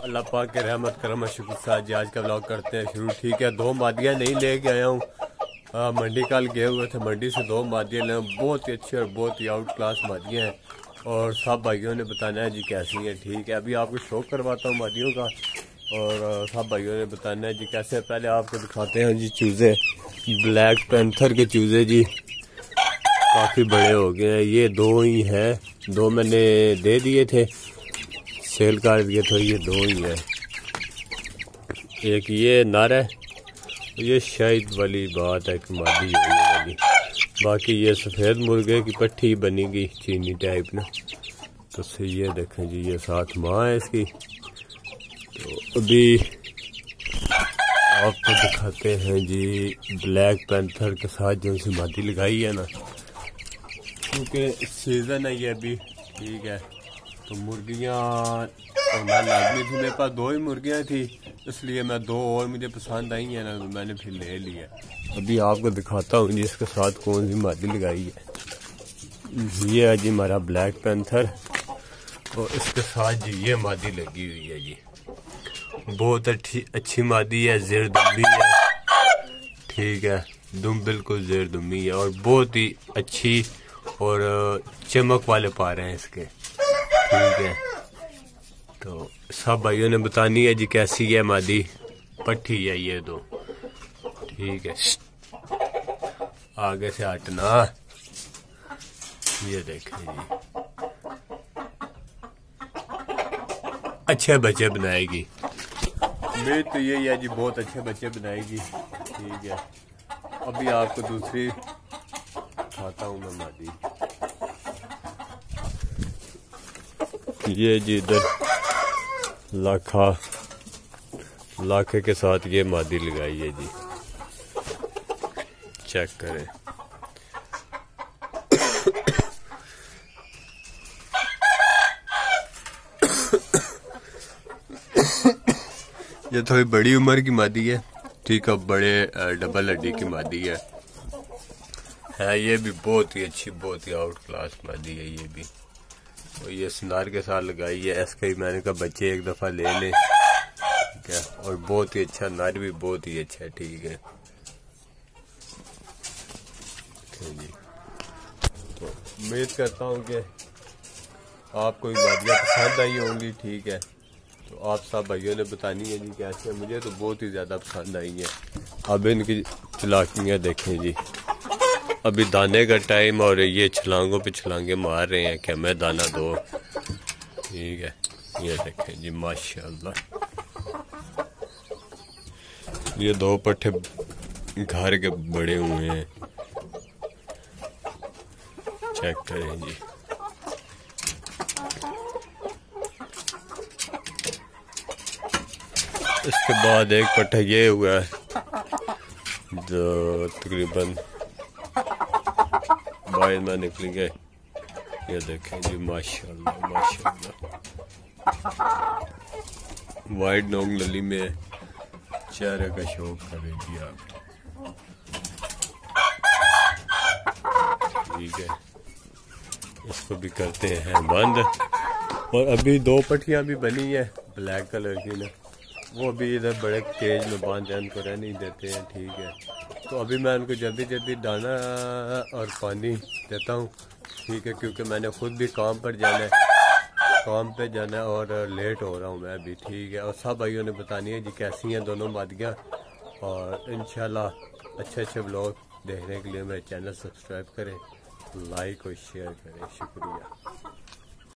अल्लाह पाक के रहमत करम शुक्र साथ जी आज का व्लॉग करते हैं शुरू। ठीक है, 2 मादियाँ नहीं लेके आया हूँ, मंडी कल गए हुए थे, मंडी से 2 मादियाँ ले, बहुत ही अच्छी और बहुत ही आउट क्लास मादियाँ हैं और सब भाइयों ने बताना है जी कैसी हैं। ठीक है, अभी आपको शौक करवाता हूँ मादियों का और सब भाइयों ने बताना है जी कैसे। पहले आपको दिखाते हैं जी चूज़े, ब्लैक पैंथर के चूज़े जी काफ़ी बड़े हो गए हैं। ये 2 ही हैं, 2 मैंने दे दिए थे, सेल कर दिए, तो ये 2 ही है। एक ये नर है, ये शायद वाली बात है कि मादी वाली, बाकी ये सफ़ेद मुर्गे की पट्टी बनेगी चीनी टाइप ना। तो ये देखें जी, ये साथ माँ है इसकी। तो अभी आपको दिखाते हैं जी ब्लैक पैंथर के साथ जो सी मादी लगाई है ना, क्योंकि सीज़न है ये अभी। ठीक है, तो मुर्गियाँ होना लाजमी थी, मेरे पास 2 ही मुर्गियाँ थी, इसलिए मैं 2 और मुझे पसंद आई है ना, तो मैंने फिर ले लिया। अभी आपको दिखाता हूँ जी इसके साथ कौन सी मादी लगाई है। ये है जी हमारा ब्लैक पैंथर और इसके साथ जी ये मादी लगी हुई है जी, बहुत अच्छी मादी है, जेर दुम्बी है। ठीक है, दुम बिल्कुल जेर दुम्बी है और बहुत ही अच्छी और चमक वाले पारे हैं इसके। ठीक है, तो सब भाइयों ने बतानी है जी कैसी है मादी, पट्टी है ये 2। ठीक है, आगे से हटना, ये देखें जी अच्छे बच्चे बनाएगी, उम्मीद तो यही है जी, बहुत अच्छे बच्चे बनाएगी। ठीक है, अभी आपको दूसरी खाता हूँ मैं मादी। ये जी इधर लाखे के साथ ये मादी लगाई है जी, चेक करें। ये थोड़ी बड़ी उम्र की मादी है। ठीक है, बड़े डबल हड्डी की मादी है ये भी बहुत ही अच्छी, बहुत ही आउट क्लास मादी है ये भी। और ये सुनार के साथ लगाई है, इसका ही मैंने कहा बच्चे एक दफ़ा ले लें। ठीक है, और बहुत ही अच्छा, नर भी बहुत ही अच्छा है। ठीक है जी, तो उम्मीद करता हूँ कि आपको ये मादियाँ पसंद आई होंगी। ठीक है, तो आप सब भाइयों ने बतानी है जी कैसे, मुझे तो बहुत ही ज़्यादा पसंद आई है। अब इनकी चलाकियाँ देखें जी, अभी दाने का टाइम और ये छलांगों पे छलांगे मार रहे हैं कि हमें दाना दो। ठीक है, ये देखें जी माशाल्लाह, ये 2 पट्टे घर के बड़े हुए हैं, चेक करें जी। इसके बाद एक पट्टा ये हुआ है जो तकरीबन 22 में निकल गए। ये देखें जी माशाल्लाह माशाल्लाह, वाइट नोंग लली में चेहरे का शौक करेगी आप। ठीक है, इसको भी करते हैं बंद। और अभी 2 पट्टियाँ भी बनी है ब्लैक कलर की ना, वो अभी इधर बड़े केज में बांध उनको रह नहीं देते हैं। ठीक है, तो अभी मैं उनको जल्दी जल्दी दाना और पानी देता हूँ। ठीक है, क्योंकि मैंने खुद भी काम पर जाना है, काम पे जाना है और लेट हो रहा हूँ मैं भी। ठीक है, और सब भाइयों ने बतानी है जी कैसी हैं दोनों मादियाँ, और इंशाल्लाह अच्छे अच्छे व्लॉग देखने के लिए मेरे चैनल सब्सक्राइब करें, लाइक और शेयर करें। शुक्रिया।